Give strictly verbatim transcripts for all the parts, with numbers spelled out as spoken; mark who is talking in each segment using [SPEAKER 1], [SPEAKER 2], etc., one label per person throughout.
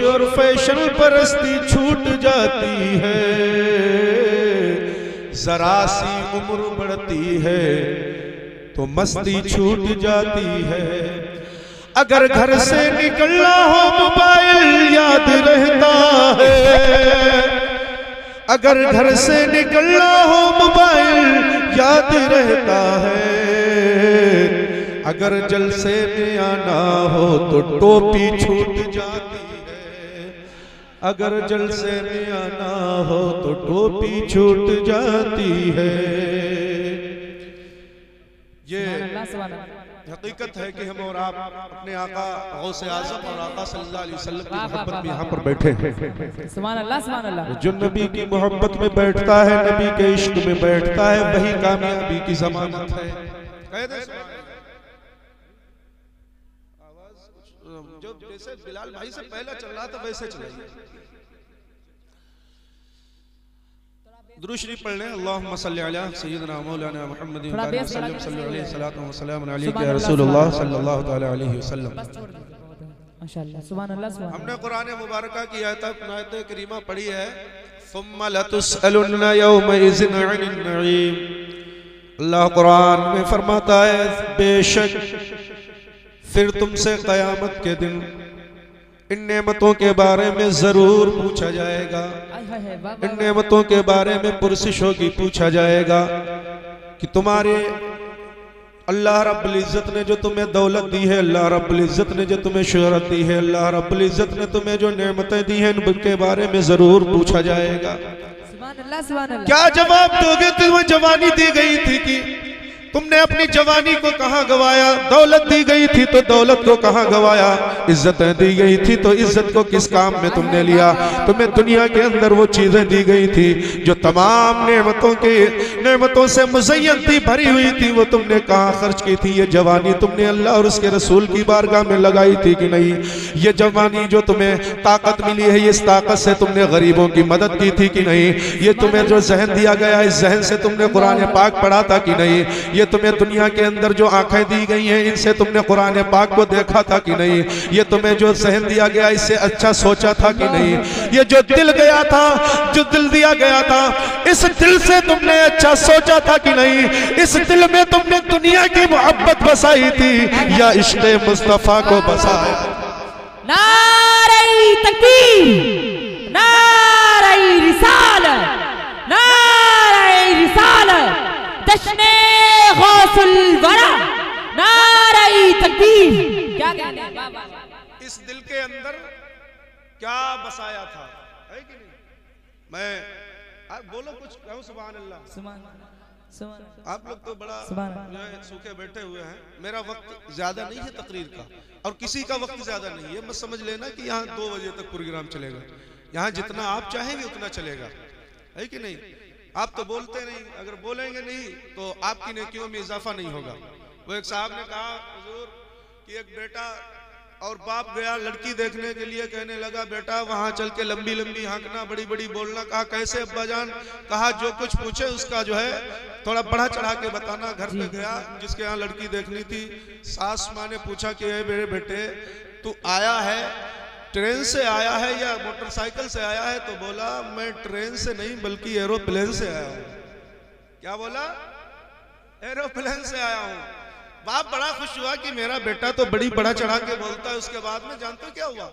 [SPEAKER 1] और फैशन परस्ती छूट जाती है, जरा सी उम्र बढ़ती है तो मस्ती छूट जाती है। अगर घर से निकलना हो मोबाइल याद रहता है, अगर घर से निकलना हो मोबाइल याद रहता है, अगर जलसे में आना हो तो टोपी छूट जाती है, अगर जलसे में आना हो तो टोपी छूट जाती है। ये हकीकत है कि हम और आप अपने आका गौसे आज़म और आका सल्लल्लाहु अलैहि वसल्लम की मोहब्बत में यहाँ पर बैठे हैं। सुभान अल्लाह, सुभान अल्लाह। जो नबी की मोहब्बत में बैठता है, नबी के इश्क में बैठता है, वही कामयाबी की जमानत है। जो जैसे बिलाल भाई से पहला चल रहा था वैसे चलाइए। दुरूद शरीफ पढ़ लें। अल्लाहुम्मा सल्ली अला सय्यिदना मौलाना मुहम्मदिन व सल्लम सल्लल्लाहु अलैहि सलातु व सलाम अलैका या रसूलुल्लाह सल्लल्लाहु तआला अलैहि वसल्लम।
[SPEAKER 2] माशाअल्लाह, सुभान अल्लाह, सुभान।
[SPEAKER 1] हमने कुरान मुबारक की आयत आयत करीमा पढ़ी है, सुम्मा लतुसअलुन्ना यौमइज़िन अनिन नईम। अल्लाह कुरान में फरमाता है, बेशक फिर तुमसे क़यामत के दिन इन नेमतों के बारे में जरूर पूछा जाएगा, इन नेमतों के बारे में पुरसिश होगी, पूछा जाएगा कि तुम्हारे अल्लाह रब्बुल इज्जत ने जो तुम्हें दौलत दी है, अल्लाह रब्बुल इज्जत ने जो तुम्हें शोहरत दी है, अल्लाह रब्बुल इज्जत ने तुम्हें जो नेमतें दी हैं उनके बारे में जरूर पूछा जाएगा। क्या जवाब दोगे? तुम्हें जवानी दी गई थी कि तुमने अपनी जवानी को कहां गवाया? दौलत दी गई थी तो दौलत को कहां गवाया? इज्जतें दी गई थी तो इज्जत को किस काम में तुमने लिया? तुम्हें दुनिया के अंदर वो चीजें दी गई थी जो तमाम नेमतों के नेमतों से मुज़य्यन थी, भरी हुई थी, वो तुमने कहां खर्च की थी? ये जवानी तुमने अल्लाह और उसके रसूल की बारगाह में लगाई थी कि नहीं? ये जवानी जो तुम्हें ताकत मिली है, इस ताकत से तुमने गरीबों की मदद की थी कि नहीं? ये तुम्हें जो जहन दिया गया, इस जहन से तुमने कुरान पाक पढ़ा था कि नहीं? ये तुम्हें दुनिया के अंदर जो आंखें दी गई हैं, इनसे तुमने कुरान पाक को देखा था कि नहीं? ये तुम्हें जो सहन दिया गया, इससे अच्छा सोचा था कि नहीं? ये जो दिल गया था, जो दिल दिया गया था, इस दिल से तुमने अच्छा सोचा था कि नहीं? इस दिल में तुमने दुनिया की मोहब्बत बसाई थी या इश्क़े मुस्तफा को बसाया?
[SPEAKER 2] नारे तकबीर, नारे रिसालत, नारे रिसालत, जश्ने गौसुल वरा, नारे तकबीर। क्या कहते हैं बाबा?
[SPEAKER 1] इस दिल के अंदर क्या बसाया था, है कि नहीं? मैं आप बोलो कुछ, कहूँ सुभान अल्लाह, सुभान अल्लाह। आप लोग तो बड़ा जो है सूखे बैठे हुए हैं। मेरा वक्त ज्यादा नहीं है तकरीर का, और किसी का वक्त ज्यादा नहीं है। मत समझ लेना कि यहाँ दो बजे तक प्रोग्राम चलेगा। यहाँ जितना आप चाहेंगे उतना चलेगा, है कि नहीं? आप तो बोलते नहीं, अगर बोलेंगे नहीं तो आपकी नेकियों में इजाफा नहीं होगा। वो एक साहब ने कहा हुजूर कि एक बेटा और बाप गया लड़की देखने के लिए, कहने लगा बेटा वहां चल के लंबी लंबी हाँकना, बड़ी बड़ी बोलना। कहा कैसे अब्बा जान? कहा जो कुछ पूछे उसका जो है थोड़ा बढ़ा चढ़ा के बताना। घर पे गया जिसके यहाँ लड़की देखनी थी, सास माँ ने पूछा कि मेरे बेटे तू आया है, ट्रेन से आया है या मोटरसाइकिल से आया है? तो बोला मैं ट्रेन से नहीं बल्कि एरोप्लेन से आया हूँ। क्या बोला? एरोप्लेन से आया हूँ। बाप बड़ा खुश हुआ कि मेरा बेटा तो बड़ी बड़ा चढ़ा के बोलता है। उसके बाद में जानते हो क्या हुआ?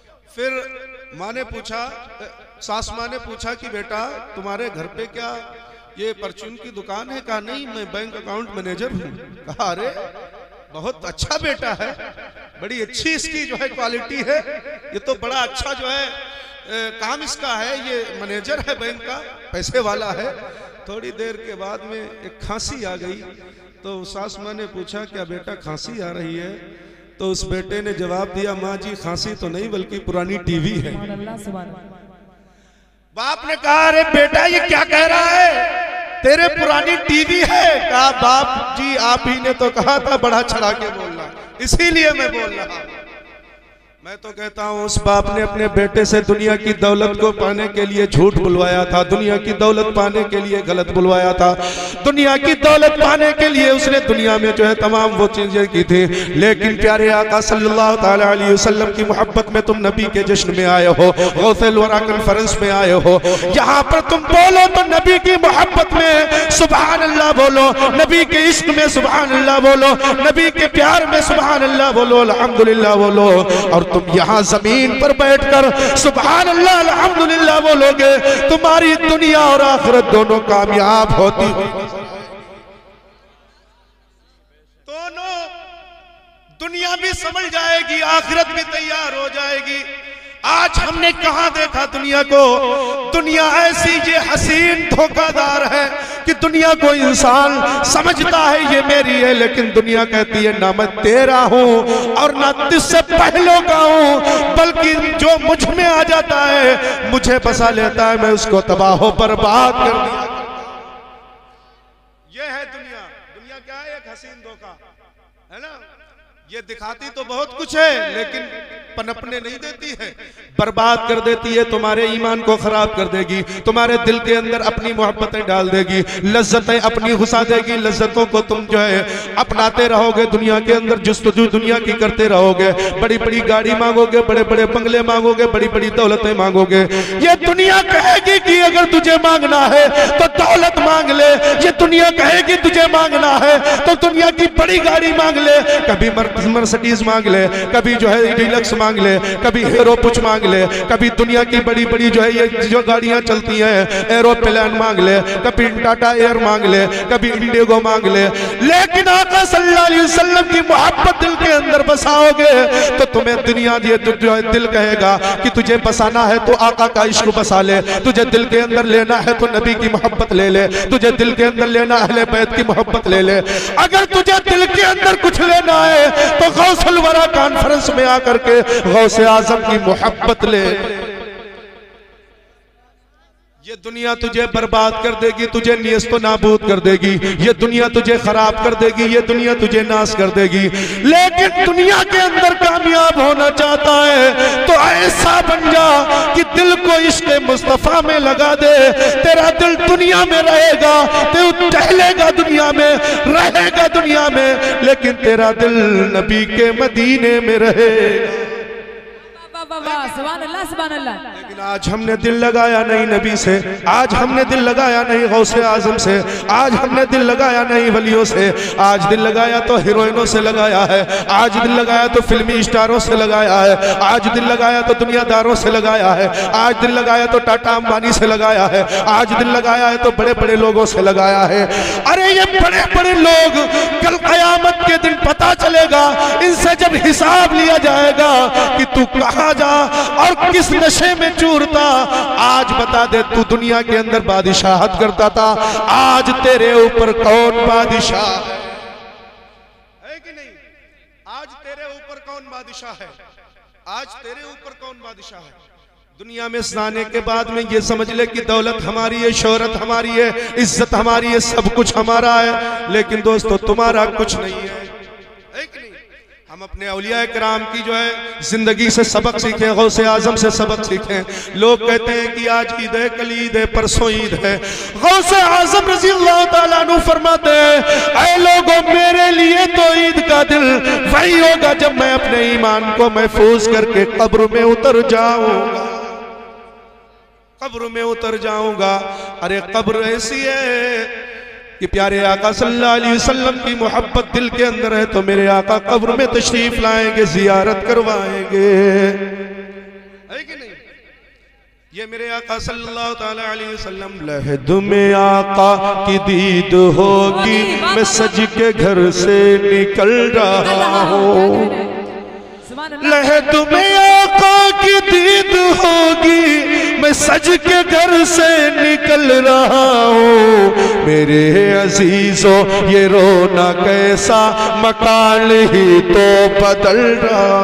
[SPEAKER 1] फिर माँ ने पूछा, सास माँ ने पूछा कि बेटा तुम्हारे घर पे क्या ये परचून की दुकान है? कहा नहीं, मैं बैंक अकाउंट मैनेजर हूँ। कहा अरे बहुत अच्छा बेटा है, बड़ी अच्छी इसकी जो है क्वालिटी है, ये तो बड़ा अच्छा जो है ए, काम इसका है, ये मैनेजर है बैंक का, पैसे वाला है। थोड़ी देर के बाद में एक खांसी आ गई, तो सास माँ ने पूछा क्या बेटा खांसी आ रही है? तो उस बेटे ने जवाब दिया माँ जी खांसी तो नहीं बल्कि पुरानी टीवी है। बाप ने कहा अरे बेटा ये क्या कह रहा है, तेरे पुरानी टीवी है? कहा बाप जी आप ही ने तो कहा था बड़ा चढ़ा के बोलना, इसीलिए मैं बोल रहा। मैं तो कहता हूँ उस बाप ने अपने बेटे से दुनिया की दौलत को पाने के लिए झूठ बुलवाया था, दुनिया की दौलत पाने के लिए गलत बुलवाया था, दुनिया की दौलत पाने के लिए उसने दुनिया में जो है तमाम वो चीजें की थी। लेकिन प्यारे आका सल्लल्लाहु ताला अलैहि वसल्लम की मोहब्बत में तुम नबी के जश्न में आए हो, गौसल वरा कॉन्फ्रेंस में आए हो, यहाँ पर तुम बोलो तो नबी की मोहब्बत में सुभान अल्लाह बोलो, नबी के इश्क में सुभान अल्लाह बोलो, नबी के प्यार में सुभान अल्लाह बोलो, अल्हम्दुलिल्लाह बोलो। और तुम यहाँ जमीन पर बैठकर सुभान अल्लाह अल्हम्दुलिल्लाह बोलोगे, तुम्हारी दुनिया और आखिरत दोनों कामयाब होती है। दोनों दुनिया भी समझ जाएगी, आखिरत भी तैयार हो जाएगी। आज हमने कहां देखा दुनिया को? दुनिया ऐसी ये हसीन धोखादार है कि दुनिया को इंसान समझता है ये मेरी है, लेकिन दुनिया कहती है ना मैं तेरा हूं और ना तुझसे पहले का हूं, बल्कि जो मुझ में आ जाता है मुझे बसा लेता है, मैं उसको तबाह बर्बाद कर दिया। ये है दुनिया। दुनिया क्या है? एक हसीन धोखा है ना। ये दिखाती तो बहुत कुछ है लेकिन पनपने नहीं देती है, बर्बाद कर देती है, तुम्हारे ईमान को खराब कर देगी, तुम्हारे दिल के अंदर अपनी मोहब्बतें डाल देगी, लज्जतें अपनी घुसा देगी, लज्जतों को तुम जो है अपनाते रहोगे, दुनिया के अंदर जुस्तजू दुनिया की करते रहोगे, बड़ी बड़ी गाड़ी मांगोगे, बड़े बड़े बंगले मांगोगे, बड़ी बड़ी दौलतें मांगोगे। ये दुनिया कहेगी कि अगर तुझे मांगना है तो दौलत मांग ले, ये दुनिया कहेगी तुझे मांगना है तो दुनिया की बड़ी गाड़ी मांग ले, कभी मर्सिडीज मांग ले, कभी जो है डीलक्स मांग ले, कभी हीरो पुछ मांग ले, कभी दुनिया की बड़ी बड़ी जो है ये जो गाड़ियां चलती हैं एरोप्लेन मांग ले, कभी टाटा एयर मांग ले, कभी इंडिगो मांग ले, लेकिन आका सल्लल्लाहु अलैहि वसल्लम की मोहब्बत दिल के अंदर बसाओगे तो तुम्हें दुनिया ये जो है दिल कहेगा कि तुझे बसाना है तो आका का इश्क बसा ले, तुझे दिल के अंदर लेना है तो नबी की मोहब्बत ले ले, तुझे दिल के अंदर लेना अहले बैत की मोहब्बत ले ले। अगर तुझे दिल के अंदर कुछ लेना है तो गौसल वरा कॉन्फ्रेंस में आकर के गौसे आजम की मोहब्बत ले। ये दुनिया तुझे बर्बाद कर देगी, तुझे नियस्तो नाबूद कर देगी, ये दुनिया तुझे खराब कर देगी, ये दुनिया तुझे नाश कर देगी। लेकिन दुनिया के अंदर कामयाब होना चाहता है तो ऐसा बन जा कि दिल को इश्क मुस्तफा में लगा दे, तेरा दिल दुनिया में रहेगा, तू टहलेगा दुनिया में, रहेगा दुनिया में, लेकिन तेरा दिल नबी के मदीने में रहेगा।
[SPEAKER 2] सुभान अल्लाह, सुभान अल्लाह।
[SPEAKER 1] लेकिन आज हमने दिल लगाया नहीं नबी से, आज हमने दिल लगाया नहीं गौसे आजम से, आज हमने दिल लगाया नहीं वलियों से, आज दिल लगाया तो हीरोइनों से लगाया है, आज दिल लगाया तो फिल्मी स्टारों से लगाया है, आज दिल लगाया तो दुनियादारों से लगाया है, आज दिल लगाया तो टाटा अंबानी से लगाया है, आज दिल लगाया है तो बड़े बड़े लोगों से लगाया है। अरे ये बड़े बड़े लोग कल कयामत के दिन पता चलेगा, इनसे जब हिसाब लिया जाएगा कि तू कहां जा और किस नशे में चूरता, आज बता दे तू दुनिया के अंदर बादशाहत करता था, आज तेरे ऊपर कौन बादशाह है कि नहीं? आज तेरे ऊपर कौन बादशाह है? आज तेरे ऊपर कौन बादशाह है? दुनिया में आने के बाद में ये समझ ले कि दौलत हमारी है, शोहरत हमारी है, इज्जत हमारी है, सब कुछ हमारा है, लेकिन दोस्तों तुम्हारा कुछ नहीं है, है कि नहीं? हम अपने औलिया कराम की जो है जिंदगी से सबक सीखें, गौसे आजम से सबक सीखें। लोग कहते हैं कि आज ईद है, कल ईद है, परसों ईद है। गौसे आजम रज़ी अल्लाह ताला अन्हु फरमाते हैं, ऐ लोगों मेरे लिए तो ईद का दिन वही होगा जब मैं अपने ईमान को महफूज करके कब्र में उतर जाऊंगा, कब्र में उतर जाऊंगा। अरे कब्र ऐसी है कि प्यारे आका सल्लल्लाहु अलैहि वसल्लम की मोहब्बत दिल के अंदर है तो मेरे आका कब्र में तशरीफ लाएंगे, जियारत करवाएंगे, है कि नहीं? ये मेरे आका सल्लल्लाहु ताला अलैहि वसल्लम, लहद में आका की दीद होगी, मैं सज के घर से निकल रहा हूँ, लहद में आका की दीद होगी, मैं सज के घर से निकल रहा हूँ। मेरे अजीजों ये रोना कैसा मकान ही तो बदल रहा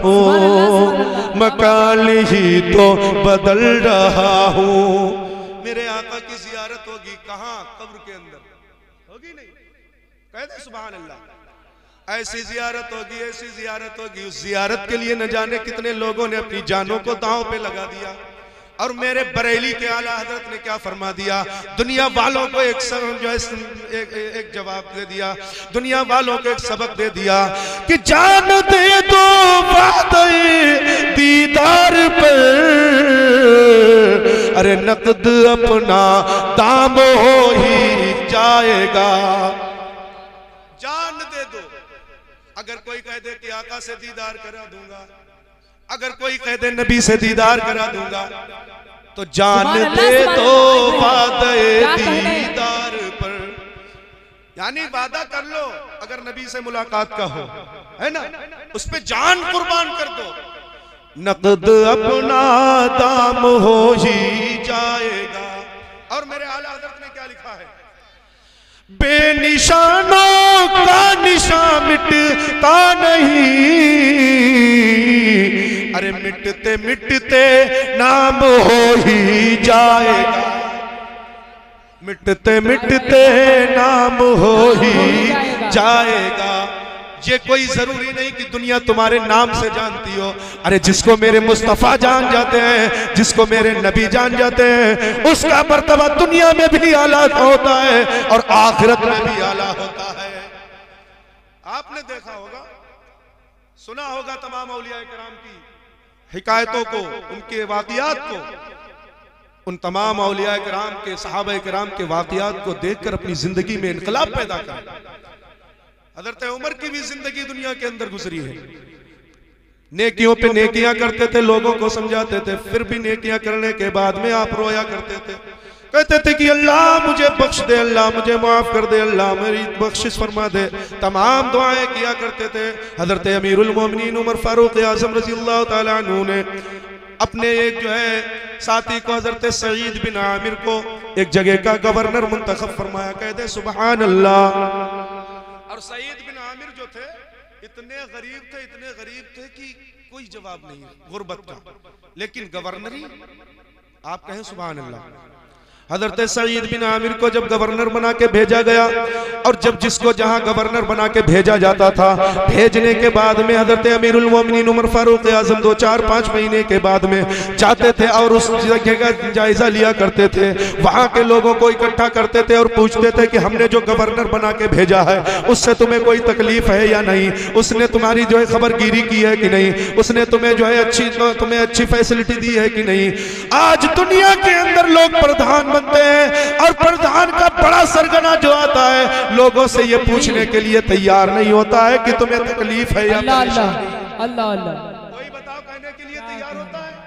[SPEAKER 1] हूँ, मकान ही तो बदल रहा हूँ। मेरे आका की जियारत होगी कहाँ? कब्र के अंदर होगी नहीं? कहते सुभान अल्लाह। ऐसी जियारत होगी, ऐसी जियारत होगी, उस जियारत के लिए न जाने कितने लोगों ने अपनी जानों को दांव पे लगा दिया। और मेरे बरेली के आला हजरत ने क्या फरमा दिया, दुनिया वालों को एक जो है एक, एक जवाब दे दिया, दुनिया वालों को एक सबक दे दिया कि जान दे दो वादे दीदार पर, अरे नकद अपना दाम हो ही जाएगा। जान दे दो। अगर कोई कह दे कि आका से दीदार करा दूंगा, अगर कोई कह दे नबी से दीदार करा दूंगा, तो जान दे दो वादे दीदार पर, यानी वादा कर लो अगर नबी से मुलाकात का हो, है ना, उस पे जान कुर्बान कर दो, नकद अपना दाम हो ही जाएगा। और मेरे आला हज़रत ने क्या लिखा है, बेनिशानों का निशान मिटता नहीं, अरे मिटते मिटते नाम हो ही जाएगा, मिटते मिटते नाम हो ही जाएगा। ये कोई जरूरी नहीं कि दुनिया तुम्हारे नाम से जानती हो, अरे जिसको मेरे मुस्तफा जान जाते हैं, जिसको मेरे नबी जान जाते हैं, उसका मर्तबा दुनिया में भी आला होता है और आखिरत में भी आला होता है। आपने देखा होगा, सुना होगा तमाम औलिया किराम की हिकायतों को, उनके वाक़ियात को, उन तमाम औलिया किराम के सहाबा किराम के वाक़ियात को देखकर अपनी जिंदगी में इनकलाब पैदा कर। हज़रत उमर की भी जिंदगी दुनिया के अंदर गुजरी है, नेकियों पे नेकियां करते थे, लोगों को समझाते थे, फिर भी नेकियां करने के बाद में आप रोया करते थे, कहते थे कि अल्लाह मुझे बख्श दे, अल्लाह मुझे माफ कर दे, अल्लाह मेरी बख्शिश फरमा दे, तमाम दुआएं किया करते थे। हजरत अमीरुल मोमिनीन उमर फारूक आज़म रज़ियल्लाहु ताला अन्हु ने अपने एक जो है साथी को, हजरत सईद बिन आमिर को, एक जगह का गवर्नर मुंतखब फरमाया। कहते सुभान अल्लाह। और सईद बिन आमिर जो थे इतने गरीब थे, इतने गरीब थे कि कोई जवाब नहीं गुर्बत का, लेकिन गवर्नरी, आप कहें सुभान अल्लाह। हजरत सईद बिन आमिर को जब गवर्नर बना के भेजा गया, और जब जिसको जहां गवर्नर बना के भेजा जाता था, भेजने के बाद में हजरत अमीरुल मोमिनीन उमर फारूक आजम दो चार पांच महीने के बाद में जाते थे और उस जगह का जायजा लिया करते थे, वहां के लोगों को इकट्ठा करते थे और पूछते थे कि हमने जो गवर्नर बना के भेजा है उससे तुम्हें कोई तकलीफ है या नहीं, उसने तुम्हारी जो है खबरगिरी की है कि नहीं, उसने तुम्हें जो है अच्छी तुम्हें अच्छी फैसिलिटी दी है कि नहीं। आज दुनिया के अंदर लोग प्रधान हैं और प्रधान का बड़ा सरगना जो आता है लोगों से ये पूछने के लिए तैयार नहीं होता है कि तुम्हें तकलीफ है या
[SPEAKER 2] अल्लाह अल्लाह अल्लाह।
[SPEAKER 1] कोई बताओ कहने के लिए तैयार होता है?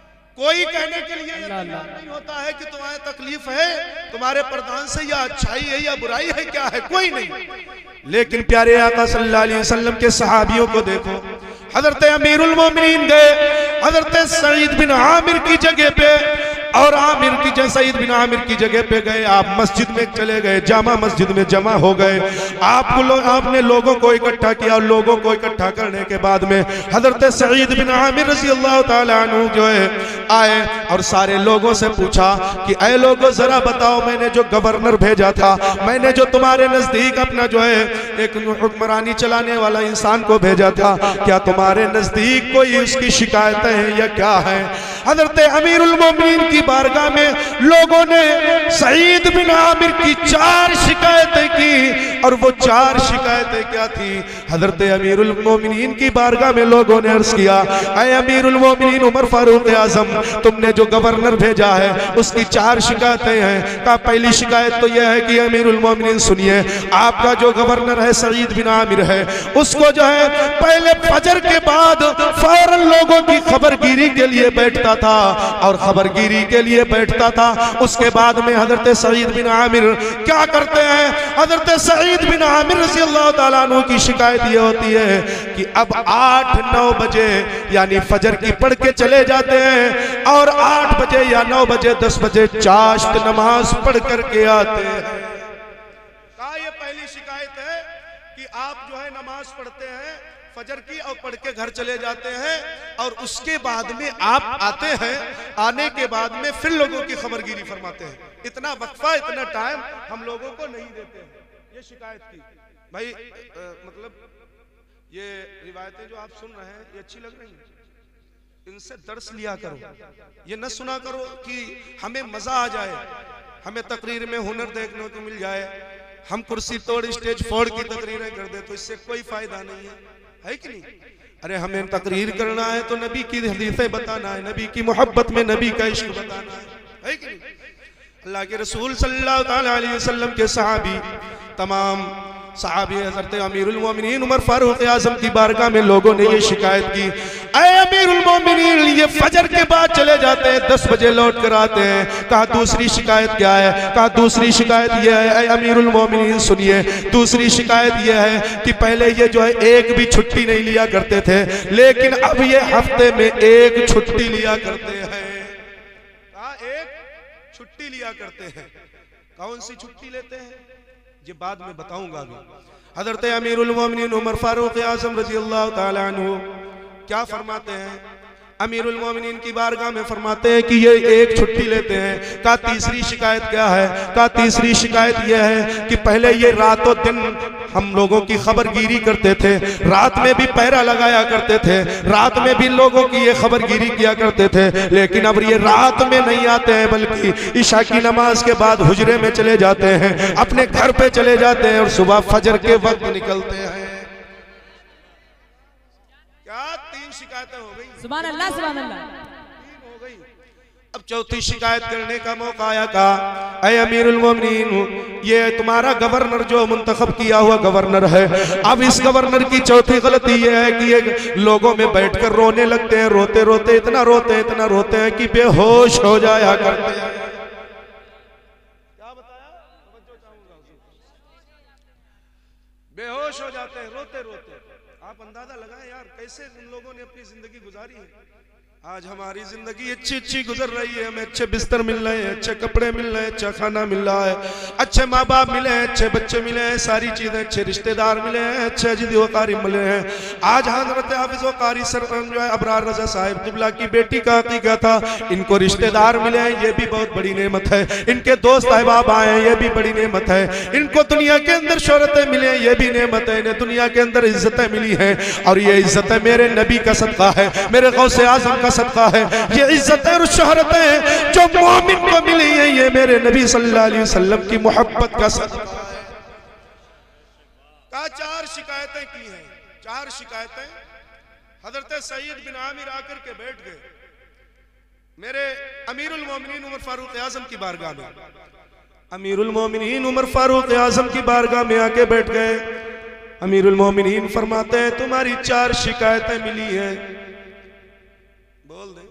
[SPEAKER 1] कोई कहने के लिए तैयार नहीं होता है कि तुम्हारे तकलीफ है, तुम्हारे प्रधान से या अच्छाई है या बुराई है, क्या है, कोई नहीं। लेकिन प्यारे आका सल्लल्लाहु अलैहि वसल्लम के सहाबियों को देखो, हजरत अमीरुल मोमिनीन गए हजरत सईद बिन आमिर की जगह पे, और आमिर की सईद बिन आमिर की जगह पे गए, आप मस्जिद में चले गए, जामा मस्जिद में जमा हो गए, आपको लो, आपने लोगों को इकट्ठा किया, और लोगों को इकट्ठा करने के बाद में हजरत सईद बिन आमिर रज़ियल्लाहु ताला अन्हु जो है आए और सारे लोगों से पूछा कि ऐ लोगों जरा बताओ, मैंने जो गवर्नर भेजा था, मैंने जो तुम्हारे नजदीक अपना जो है एक हुक्मरानी चलाने वाला इंसान को भेजा था, क्या तुम्हारे नजदीक कोई उसकी शिकायतें हैं या क्या है? हजरत अमीरुल मोमिनीन की बारगाह में लोगों ने सईद बिन आमिर की चार शिकायतें की, और वो चार शिकायतें क्या थी? हजरत अमीरुल मोमिनीन की बारगाह में लोगों ने अर्ज किया, ऐ अमीरुल मोमिनीन उमर फारूक आजम, तुमने जो गवर्नर भेजा है उसकी चार शिकायतें हैं। का पहली शिकायत तो यह है कि अमीरुल मोमिनीन सुनिए, आपका जो गवर्नर है सईद बिन आमिर है, उसको जो है पहले फजर के बाद फौरन लोगों की खबरगिरी के लिए बैठता था और खबरगिरी के लिए बैठता था। उसके बाद में हजरत सईद बिन आमिर क्या करते हैं? हजरत सईद बिन आमिर रज़ियल्लाहु ताला अन्हु की शिकायत ये होती है कि अब आठ नौ बजे यानी फजर की पढ़ के चले जाते हैं, और आठ बजे या नौ बजे दस बजे चाश्त नमाज पढ़ करके आते हैं। कहा ये पहली शिकायत है कि आप जो है नमाज पढ़ते हैं फजर की और पढ़ के घर चले जाते हैं, और उसके बाद में आप आते हैं, आने के बाद में फिर लोगों की खबरगिरी फरमाते हैं। इतना वक्फा, इतना टाइम हम लोगों को नहीं देते हैं। ये शिकायत की भाई, आ, मतलब ये रिवायतें जो आप सुन रहे हैं ये अच्छी लग रही हैं, इनसे दर्स लिया करो। ये न सुना करो कि हमें मजा आ जाए, हमें तकरीर में हुनर देखने को मिल जाए, हम कुर्सी तोड़ स्टेज फोड़ की तकरीरें कर दे, तो इससे कोई फायदा नहीं है, है कि नहीं? अरे हमें तकरीर करना है तो नबी की हदीसें बताना है, नबी की मोहब्बत में नबी का इश्क बताना है, है कि नहीं? अल्लाह के रसूल सल्लल्लाहु अलैहि वसल्लम के सहाबी, तमाम सहाबी हज़रत अमीरुल मोमिनीन उमर फारूक आज़म की बारगाह में लोगों ने ये शिकायत की, ऐ अमीरुल मोमिनीन ये फजर के बाद चले जाते हैं, दस बजे लौट कर आते हैं। कहा दूसरी शिकायत क्या है? कहा दूसरी शिकायत ये है, ऐ अमीरुल मोमिनीन सुनिए, दूसरी शिकायत ये है कि पहले ये जो है एक भी छुट्टी नहीं लिया करते थे, लेकिन अब ये हफ्ते में एक छुट्टी लिया करते हैं। कहा एक छुट्टी लिया करते हैं। कौन सी छुट्टी लेते हैं ये बाद में बताऊंगा। अभी हज़रत अमीरुल मोमिनीन उमर फारूक आज़म रज़ी अल्लाह ताला अन्हु क्या फरमाते हैं? अमीरुल मोमिनीन की बारगाह में फरमाते हैं कि ये एक छुट्टी लेते हैं। कहा तीसरी शिकायत क्या है? कहा तीसरी शिकायत यह है कि पहले ये रातों दिन हम लोगों की खबरगिरी करते थे, रात में भी पहरा लगाया करते थे, रात में भी लोगों की ये खबरगिरी किया करते थे, लेकिन अब ये रात में नहीं आते हैं बल्कि ईशा की नमाज के बाद हुजरे में चले जाते हैं, अपने घर पे चले जाते हैं और सुबह फजर के वक्त निकलते हैं। क्या तीन शिकायतें हो गई?
[SPEAKER 2] सुभान अल्लाह, सुभान अल्लाह।
[SPEAKER 1] तीन हो गई। अब चौथी शिकायत करने का मौका आया। कहा ऐ अमीरुल मोमिनीन ये तुम्हारा गवर्नर जो मुंतखब किया हुआ गवर्नर है, अब इस गवर्नर की चौथी गलती ये है कि ये लोगों में बैठकर रोने लगते हैं, रोते रोते इतना रोते हैं इतना रोते हैं कि बेहोश हो जाया करते हैं। क्या बताया? बेहोश हो जाते हैं रोते रोते। आप अंदाजा लगाएं यार कैसे उन लोगों ने अपनी जिंदगी गुजारी है। आज हमारी जिंदगी अच्छी अच्छी गुजर रही है, हमें अच्छे बिस्तर मिल रहे हैं, अच्छे कपड़े मिल रहे हैं, अच्छा खाना मिल रहा है, अच्छे माँ बाप मिले हैं, अच्छे बच्चे मिले हैं, सारी चीजें, अच्छे रिश्तेदार मिले हैं, अच्छे अजीज वकारी मिले हैं। आज हज़रत हाफिज़ वकारी सर जो है अबरार रज़ा साहिब क़िबला की बेटी का अक़ीक़ा था, इनको रिश्तेदार मिले हैं, ये भी बहुत बड़ी नेमत है। इनके दोस्त अहबाब आए हैं, ये भी बड़ी नेमत है। इनको दुनिया के अंदर शोहरतें मिले हैं, ये भी नेमत है। इन्हें दुनिया के अंदर इज्जतें मिली हैं और ये इज्जतें मेरे नबी का सदका है, मेरे गौसे आज़म का सदका है। ये इज्जतें और शोहरतें जो मोमिन को मिली है ये मेरे नबी सल्लल्लाहु अलैहि वसल्लम की मोहब्बत का सदका है। का चार शिकायतें की हैं, चार शिकायतें। हजरत सईद बिन आमिर आकर के बैठ गए मेरे अमीरुल मोमिनीन उमर फारूक आज़म की बारगाह में। अमीरुल मोमिनीन उमर फारूक आज़म की बारगाह में आके बैठ गए। अमीरुल मोमिनीन फरमाते हैं तुम्हारी चार शिकायतें मिली हैं। बोल दे,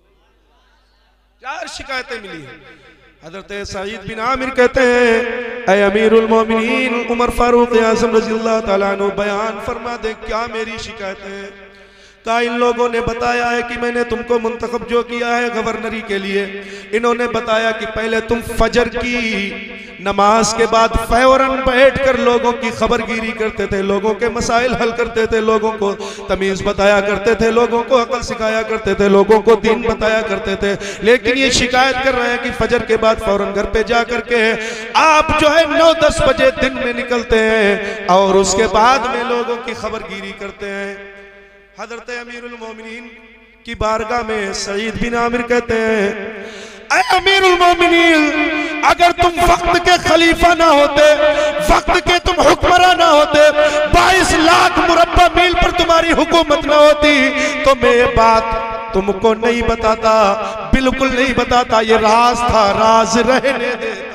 [SPEAKER 1] चार शिकायतें मिली हैं। हजरत सईद बिन आमिर कहते हैं ऐ अमीरुल मोमिनीन उमर फारूक आज़म रज़ियल्लाहु ताला अन्हु बयान फरमा दे क्या मेरी शिकायतें हैं। कहा इन लोगों ने बताया है कि मैंने तुमको मुंतखब जो किया है गवर्नरी के लिए, इन्होंने बताया कि पहले तुम फजर की नमाज के बाद फौरन बैठकर लोगों की खबरगिरी करते थे, लोगों के मसाइल हल करते थे, लोगों को तमीज बताया करते थे, लोगों को अकल सिखाया करते थे, लोगों को दीन बताया करते थे। लेकिन ये शिकायत कर रहे हैं कि फजर के बाद फौरन घर पे जा करके आप जो है नौ दस बजे दिन में निकलते हैं और उसके बाद में लोगों की खबरगिरी करते हैं। हजरत अमीरुल मोमिनीन की बारगाह में सईद बिन आमिर कहते हैं ऐ अमीरुल मोमिनीन अगर तुम वक्त के खलीफा ना होते, वक्त के तुम हुक्मरान ना होते, बाईस लाख मुरब्बा मील पर तुम्हारी हुकूमत ना होती तो मैं ये बात तुमको नहीं बताता, बिल्कुल नहीं बताता, ये राज था, राज रहने देता।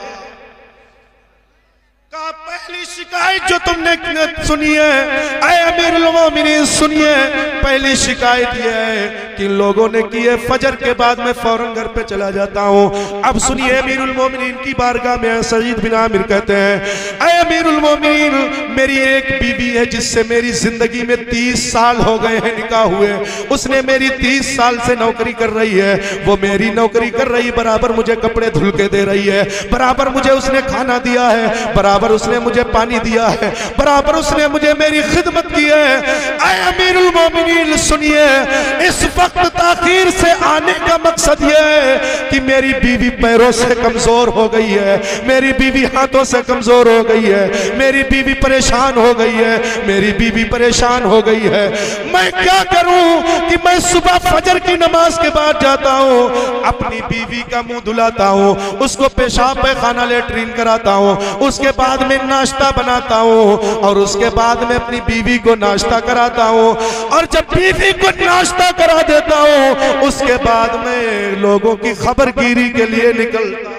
[SPEAKER 1] का पहली शिकायत जो तुमने सुनी है ऐ अमीरुल मोमिनीन सुनिए, पहली शिकायत यह है कि लोगों ने की है फजर के बाद मैं फौरन घर पे चला जाता हूँ। अब सुनिए अमीरुल मोमिनीन की बारगाह में सईद बिन आमिर कहते हैं ऐ अमीरुल मोमिनीन मेरी एक बीवी है जिससे मेरी जिंदगी में तीस साल हो गए हैं निकाह हुए, उसने मेरी तीस साल से नौकरी कर रही है, वो मेरी नौकरी कर रही, बराबर मुझे कपड़े धुल के दे रही है, बराबर मुझे उसने खाना दिया है, बराबर उसने मुझे पानी दिया है, बराबर उसने मुझे मेरी खिदमत की है। ऐ अमीरुल मोमिनीन सुनिए, इस वक्त ताखीर से आने का मकसद यह है कि कि मेरी बीवी पैरों से कमजोर हो गई है, मेरी बीवी हाथों से कमजोर हो गई है, मेरी बीवी परेशान हो गई है, मेरी बीवी परेशान हो गई है, मैं क्या करूं कि मैं सुबह फजर की नमाज के बाद जाता हूं, अपनी बीवी का मुंह धुलाता हूं, उसको पेशाब पैखाना लेटरिन कराता हूं, उसके बाद में नाश्ता बनाता हूं और उसके बाद में अपनी बीवी को नाश्ता कराता हूं, और जब बीवी को नाश्ता करा देता हूं उसके बाद में लोगों की खबरगिरी के लिए निकलता।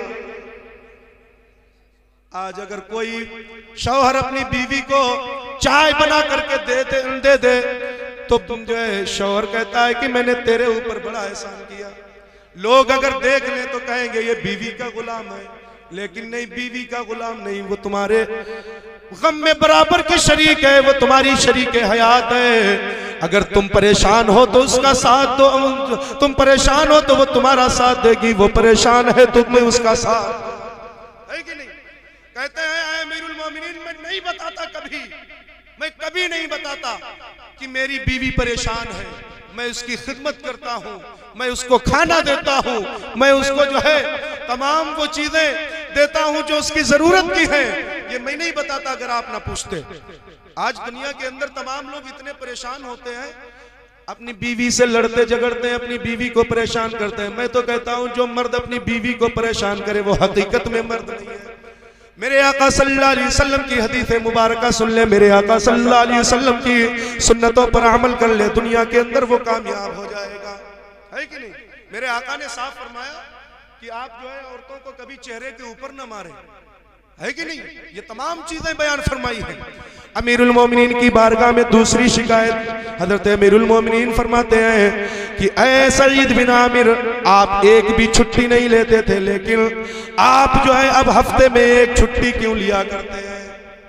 [SPEAKER 1] आज अगर कोई शौहर अपनी बीवी को चाय बना करके दे दे, दे, दे तो तुम जो है शौहर कहता है कि मैंने तेरे ऊपर बड़ा एहसान किया। लोग अगर देख ले तो कहेंगे ये बीवी का गुलाम है, लेकिन नहीं, बीवी का गुलाम नहीं, वो तुम्हारे गम में बराबर के शरीक है, वो तुम्हारी शरीक हयात है। अगर तुम परेशान हो तो उसका साथ दो, तुम परेशान हो तो वो तुम्हारा साथ देगी, वो परेशान है तो तुम्हें उसका साथ है कि नहीं। कहते हैं अमीरुल मोमिनीन, मैं नहीं बताता कभी, मैं कभी नहीं बताता कि मेरी बीवी परेशान है, मैं उसकी खिदमत करता हूं, मैं उसको खाना देता हूं, मैं उसको जो है तमाम वो चीजें देता हूं जो उसकी जरूरत की है, ये मैं नहीं बताता अगर आप ना पूछते। आज दुनिया के अंदर तमाम लोग इतने परेशान होते हैं, अपनी बीवी से लड़ते झगड़ते हैं, अपनी बीवी को परेशान करते हैं। मैं तो कहता हूं जो मर्द अपनी बीवी को परेशान करे वो हकीकत में मर्द नहीं है। मेरे आका सल्लल्लाहु अलैहि वसल्लम की हदीस मुबारका सुन ले, मेरे आका सल्लल्लाहु अलैहि वसल्लम की सुन्नतों पर अमल कर ले, दुनिया के अंदर वो कामयाब हो जाएगा, है कि नहीं। मेरे आका ने साफ फरमाया कि आप जो है औरतों को कभी चेहरे के ऊपर न मारें, है कि नहीं। ये तमाम चीजें बयान फरमाई है। अमीरुल मोमिनीन की बारगाह में दूसरी शिकायत, हजरत अमीरुल मोमिनीन फरमाते हैं कि ऐ सईद बिन आमिर, आप एक भी छुट्टी नहीं लेते थे, लेकिन आप जो है अब हफ्ते में एक छुट्टी क्यों लिया करते हैं?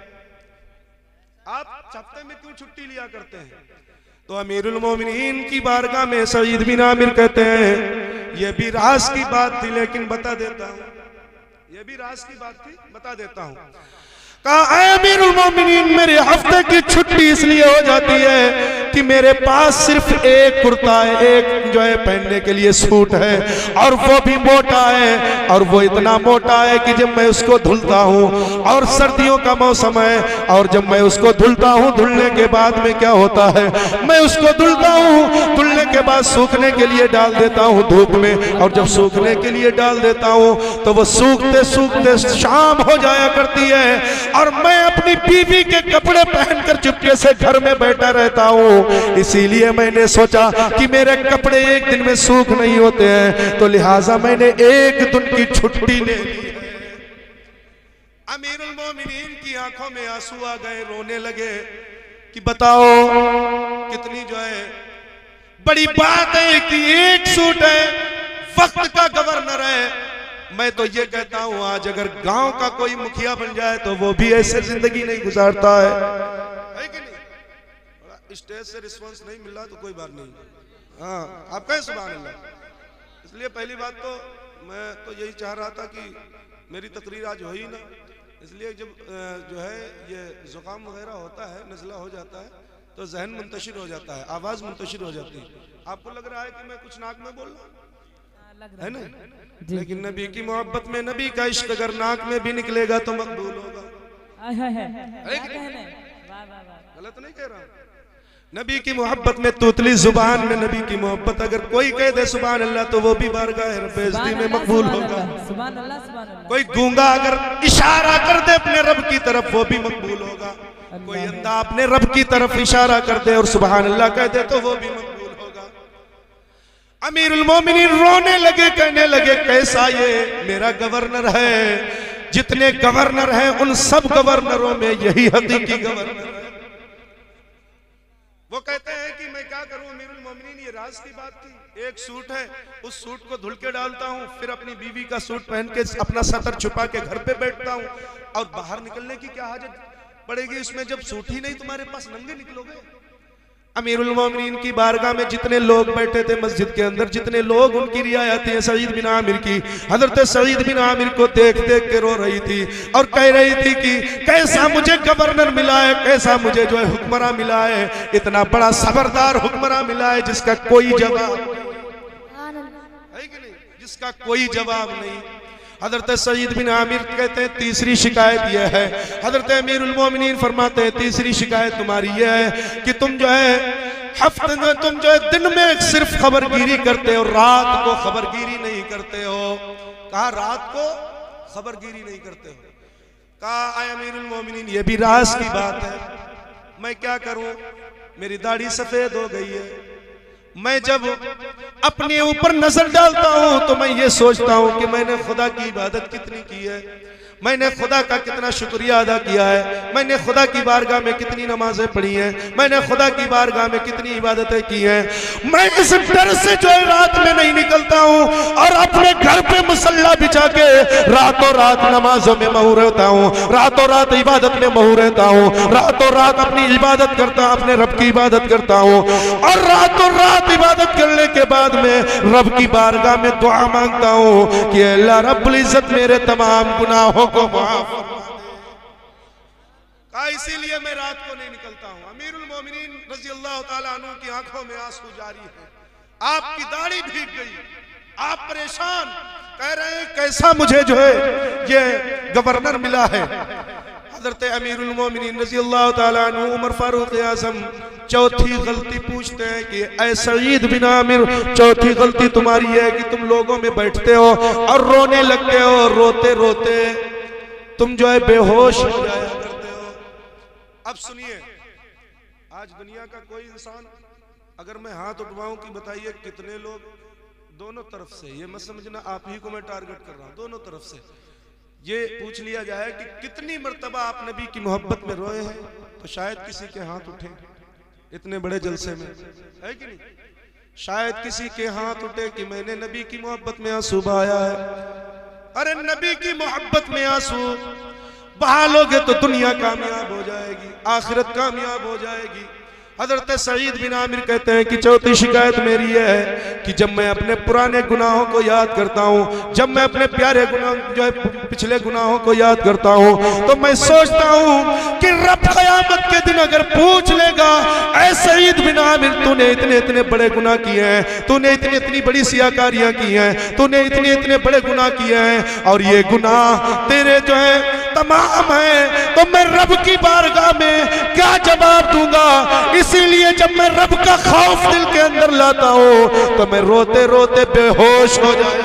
[SPEAKER 1] आप हफ्ते में क्यों छुट्टी लिया करते हैं? तो अमीरुल मोमिनीन की बारगाह में सईद बिन आमिर कहते हैं ये भी राज की बात थी, लेकिन बता देता हूं, ये भी राज की बात थी, बता देता हूं। कहा अमीरुल मोमिनीन, मेरे हफ्ते की छुट्टी इसलिए हो जाती है कि मेरे पास सिर्फ एक कुर्ता है, एक जो है पहनने के लिए सूट है, और वो भी मोटा है, और वो इतना मोटा है कि जब मैं उसको धुलता हूँ, और सर्दियों का मौसम है, और जब मैं उसको धुलता हूँ, धुलने के बाद में क्या होता है, मैं उसको धुलता हूँ, धुलने के बाद सूखने के लिए डाल देता हूँ धूप में, और जब सूखने के लिए डाल देता हूँ तो वो सूखते सूखते शाम हो जाया करती है, और मैं अपनी बीवी के कपड़े पहनकर चुपके से घर में बैठा रहता हूँ। इसीलिए मैंने सोचा कि मेरे कपड़े एक दिन में सूख नहीं होते हैं, तो लिहाजा मैंने एक दिन की छुट्टी ले ली है। अमीरुल मोमिनीन की आंखों में आंसू आ गए, रोने लगे कि बताओ कितनी जो है बड़ी बात है कि एक सूट है, वक्त का गवर्नर है। मैं तो ये कहता हूं आज अगर गांव का कोई मुखिया बन जाए तो वो भी ऐसे जिंदगी नहीं गुजारता है, है कि नहीं। स्टेज से रिस्पांस नहीं मिल रहा तो कोई बात नहीं, हाँ आप कहें सुभान अल्लाह। इसलिए पहली बात तो मैं तो यही चाह रहा था कि मेरी तकरीर आज हो ही ना, इसलिए जब जो है ये जुकाम वगैरह होता है, नज़ला हो जाता है, तो जहन मुंतशिर हो जाता है, आवाज़ मुंतशिर हो जाती है। आपको लग रहा है कि मैं कुछ नाक में बोल रहा हूँ, है ना, लेकिन नबी की मोहब्बत में, नबी का इश्क अगर नाक में भी निकलेगा तो मकबूल होगा। गलत नहीं कह रहा, नबी की मोहब्बत में तूतली जुबान में नबी की मोहब्बत अगर कोई कह दे सुभान अल्लाह तो वो भी बारगाह रब्बे इज़्ज़त में मकबूल होगा। कोई गूंगा अगर इशारा कर दे अपने रब की तरफ वो भी मकबूल होगा। कोई अंधा अपने रब की तरफ इशारा कर दे और सुभान अल्लाह कह दे तो वो भी मकबूल होगा। अमीरुल मोमिनीन रोने लगे, कहने लगे कैसा ये मेरा गवर्नर है, जितने गवर्नर हैं उन सब गवर्नरों में यही हकीकी गवर्नर है। वो कहते हैं कि मैं क्या करूं अमीरुल मोमिनीन, ये राज की बात थी, एक सूट है, उस सूट को धुल के डालता हूं, फिर अपनी बीवी का सूट पहन के अपना सतर छुपा के घर पे बैठता हूं, और बाहर निकलने की क्या हाजत पड़ेगी उसमें जब सूट ही नहीं तुम्हारे पास, नंगे निकलोगे। अमीरुल मोमिनीन की बारगाह में जितने लोग बैठे थे मस्जिद के अंदर, जितने लोग उनकी रियायत थी सईद बिन आमिर की, हजरत सईद बिन आमिर को देख देख के रो रही थी और कह रही थी कि कैसा मुझे गवर्नर मिला है, कैसा मुझे जो है हुक्मरान मिला है, इतना बड़ा सबरदार हुक्मरान मिला है जिसका कोई जवाब। है कि नहीं, जिसका कोई जवाब नहीं। हजरत सईद बिन आमिर कहते हैं तीसरी शिकायत यह है, हजरत अमीरुल मोमिनीन फरमाते हैं तीसरी शिकायत तुम्हारी यह है कि तुम जो है हफ्ते में तुम जो है दिन में सिर्फ खबरगिरी करते हो, रात को खबरगिरी नहीं करते हो। कहा रात को खबरगिरी नहीं करते हो। कहा आय अमीरुल मोमिनीन ये भी राज की बात है, मैं क्या करूं, मेरी दाढ़ी सफेद हो गई है। मैं जब अपने ऊपर नजर डालता हूं तो मैं ये सोचता हूं कि मैंने खुदा की इबादत कितनी की है, मैंने खुदा का कितना शुक्रिया अदा किया है, मैंने खुदा की बारगाह में कितनी नमाजें पढ़ी हैं, मैंने खुदा की बारगाह में कितनी इबादतें की हैं। मैं इस डर से जो है रात में नहीं निकलता हूं और अपने घर पे मुसल्ला बिछा के रातों रात नमाजों में महू रहता हूं, रातों रात इबादत में महू रहता हूं, रातों रात अपनी इबादत करता अपने रब की इबादत करता हूं और रातों रात इबादत करने के बाद में रब की बारगाह में दुआ मांगता हूं कि अल्लाह रब्बुल इज्जत मेरे तमाम गुनाहों को माफ फरमा दे। इसीलिए मैं रात को नहीं निकलता हूं। अमीरुल मोमिनीन रज़ी अल्लाह ताला अन्हु की आंखों में आंसू जारी है, आपकी दाढ़ी भीग गई, आप परेशान, कह रहे हैं कैसा मुझे जो है ये गवर्नर मिला है। हजरत अमीरुल मोमिनीन रज़ी अल्लाह ताला अन्हु उमर फारूक आज़म चौथी गलती पूछते हैं कि ऐ सईद बिन आमिर चौथी गलती तुम्हारी है कि तुम लोगों में बैठते हो और रोने लगते हो, रोते रोते तुम जो है बेहोश हो जाया करते हो। अब सुनिए, आज दुनिया का कोई इंसान अगर मैं हाथ उठवाऊं कि बताइए कितने लोग, दोनों तरफ से, ये मत समझना आप ही को मैं टारगेट कर रहा हूं, दोनों तरफ से ये पूछ लिया जाए कि कितनी मर्तबा आप नबी की मोहब्बत में रोए हैं, तो शायद किसी के हाथ उठे इतने बड़े जलसे में, है कि नहीं? शायद किसी के हाथ उठे कि मैंने नबी की मोहब्बत में आंसू बहाया है। अरे नबी की मोहब्बत में आंसू बहा लोगे तो दुनिया कामयाब हो जाएगी, आखिरत कामयाब हो जाएगी। हजरत सईद बिन आमिर कहते हैं कि चौथी शिकायत मेरी यह है कि जब मैं अपने पुराने गुनाहों को याद करता हूँ, जब मैं अपने प्यारे गुनाह जो है पिछले गुनाहों को याद करता हूँ तो मैं सोचता हूँ कि रब क़यामत के दिन अगर पूछ लेगा ऐ सईद बिन आमिर तूने इतने इतने बड़े गुनाह किए हैं, तूने इतनी इतनी बड़ी सियाकारियां की हैं, तूने इतने इतने बड़े गुनाह किए हैं और ये गुनाह तेरे जो है तमाम है, तो मैं रब की बारगाह में क्या जवाब दूंगा। इसीलिए जब मैं रब का खौफ दिल के अंदर लाता हूं तो मैं रोते रोते बेहोश हो जाया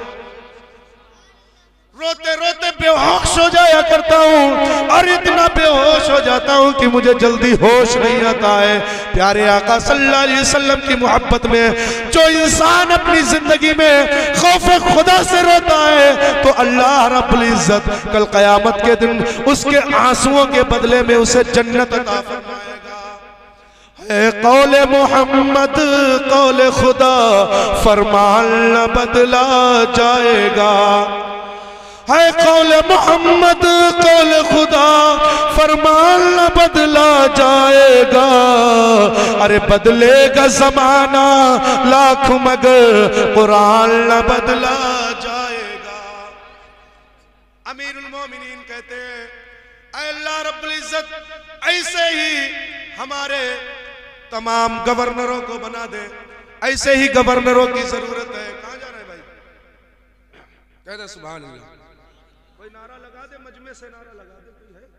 [SPEAKER 1] रोते रोते बेहोश हो जाया करता हूं और इतना बेहोश हो जाता हूं कि मुझे जल्दी होश नहीं आता है। प्यारे आका सल्लल्लाहु अलैहि वसल्लम की मोहब्बत में जो इंसान अपनी जिंदगी में खौफ खुदा से रोता है तो अल्लाह रब्बुल इज्जत कल कयामत के दिन उसके आंसुओं के बदले में उसे जन्नत अता फरमाएगा। कौले मोहम्मद कौले खुदा फरमान न बदला जाएगा, है कौल मोहम्मद कौल खुदा फरमान न बदला जाएगा। अरे बदलेगा जमाना लाख मगर कुरान न बदला जाएगा। अमीरुल मोमिनीन कहते हैं अल्लाह रब्बुल इज्जत ऐसे ही हमारे तमाम गवर्नरों को बना दे, ऐसे ही गवर्नरों की जरूरत है। कहां जा रहे हैं भाई? कहते सुभान अल्लाह, कोई नारा लगा दे, मजमे से नारा लगा दे, कोई है?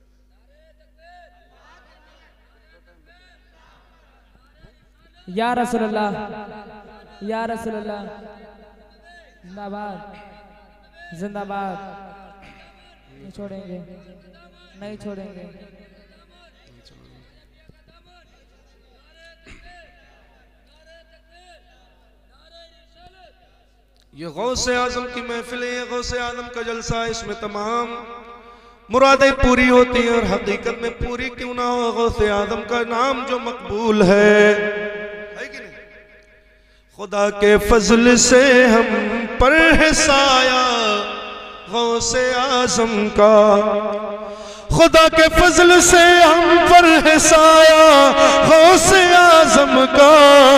[SPEAKER 2] या रसूलुल्लाह, या रसूलुल्लाह, जिंदाबाद जिंदाबाद, नहीं छोड़ेंगे, नहीं छोड़ेंगे।
[SPEAKER 1] ये गौसे आजम की महफिल है, गौसे आजम का जलसा, इसमें तमाम मुरादें पूरी होती हैं और हकीकत में पूरी क्यों ना हो, गौसे आजम का नाम जो मकबूल है, है कि नहीं? खुदा के फजल से हम पर है साया गौसे आजम का, खुदा के फजल से हम पर है साया गौसे आजम का,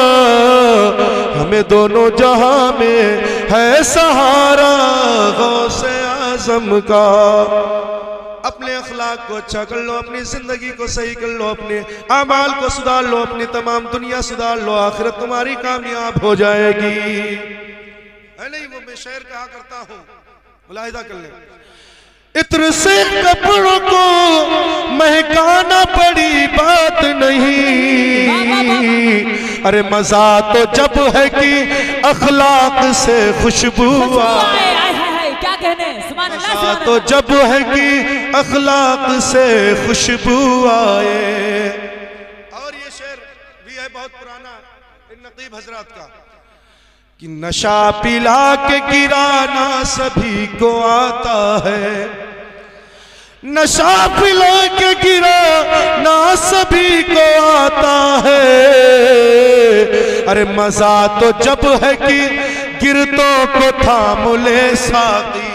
[SPEAKER 1] हमें दोनों जहां में है सहारा गौसे आजम का। अपने अखलाक को अच्छा कर लो, अपनी जिंदगी को सही कर लो, अपने अमाल को सुधार लो, अपनी तमाम दुनिया सुधार लो, आखिरत तुम्हारी कामयाब हो जाएगी। है नहीं, वो मैं शेर कहा करता हूँ, मुलाहिदा कर ले। इत्र से कपड़ों को महकाना बड़ी बात नहीं, अरे मजा तो जब है कि अखलाक से खुशबू आए,
[SPEAKER 2] क्या कहने,
[SPEAKER 1] मजा तो जब है कि अखलाक से खुशबू आए। और ये शेर भी है बहुत पुराना इन नकीब हजरात का कि नशा पिला के गिराना सभी को आता है, नशा पिला के गिराना सभी को आता है, अरे मजा तो जब है कि गिरतों को थाम ले साकी,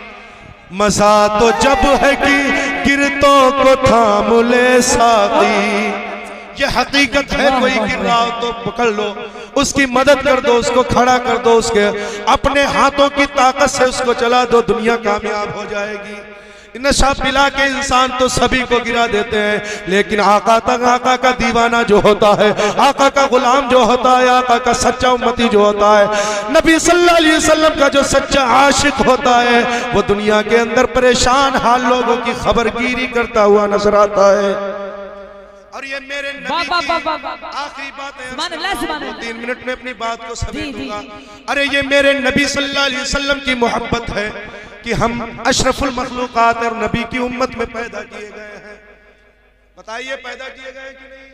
[SPEAKER 1] मजा तो जब है कि गिरतों को थाम ले साकी। ये हकीकत है, कोई गिर रहा हो तो पकड़ लो, उसकी मदद कर दो, उसको खड़ा कर दो, उसके अपने हाथों की ताकत से उसको चला दो, दुनिया कामयाब हो जाएगी। नशा पिला के इंसान तो सभी को गिरा देते हैं, लेकिन आका तक आका का दीवाना जो होता है, आका का गुलाम जो होता है, आका का सच्चा उम्मती जो होता है, नबी सल्लल्लाहु अलैहि वसल्लम का जो सच्चा आशिक होता है, वो दुनिया के अंदर परेशान हाल लोगों की खबरगिरी करता हुआ नजर आता है। और ये मेरे नबी की आखिरी बात है, तीन मिनट में अपनी बात को समेट दूंगा। अरे ये मेरे नबी सल्लल्लाहु अलैहि वसल्लम की मोहब्बत है कि हम अशरफुल मखलूकात और नबी की उम्मत में पैदा किए गए हैं। बताइए पैदा किए गए कि नहीं?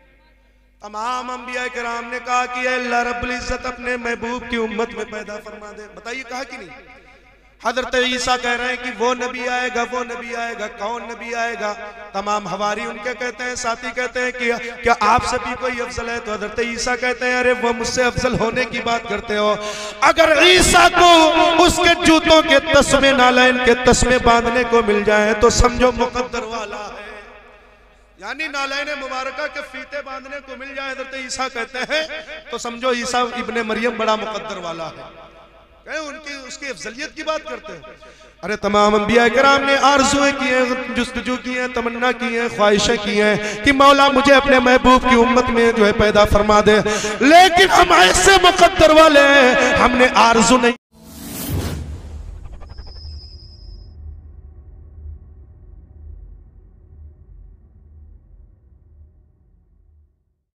[SPEAKER 1] तमाम अंबिया किराम ने कहा कि अल्लाह रब्बुल इज्जत अपने महबूब की उम्मत में पैदा फरमा दे। बताइए कहा कि नहीं? हजरत ईसा कह रहे हैं कि वो नबी आएगा, वो नबी आएगा, कौन नबी आएगा? तमाम हवारी उनके कहते हैं, साथी कहते हैं कि क्या आपसे भी कोई अफजल है? तो हजरत ईसा कहते हैं अरे वो मुझसे अफजल होने की बात करते हो। अगर ईसा को उसके जूतों के तस्मे नालैन के तस्मे बांधने को मिल जाए तो समझो मुकद्दर वाला है, यानी नालैन मुबारका के फीते बांधने को मिल जाए हजरत ईसा कहते हैं तो समझो ईसा इब्ने मरियम बड़ा मुकद्दर वाला है। उनकी उसकी अफजलियत की बात करते हैं। अरे तमाम अंबिया किराम ने आरज़ुएं की हैं, जुस्तजू की हैं, तमन्ना की हैं, ख्वाहिशें की हैं कि मौला मुझे अपने महबूब की उम्मत में जो है पैदा फरमा दे, लेकिन हम ऐसे मुकद्दर वाले हैं, हमने आरज़ू नहीं